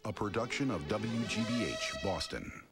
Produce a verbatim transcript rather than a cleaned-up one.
a production of W G B H, Boston.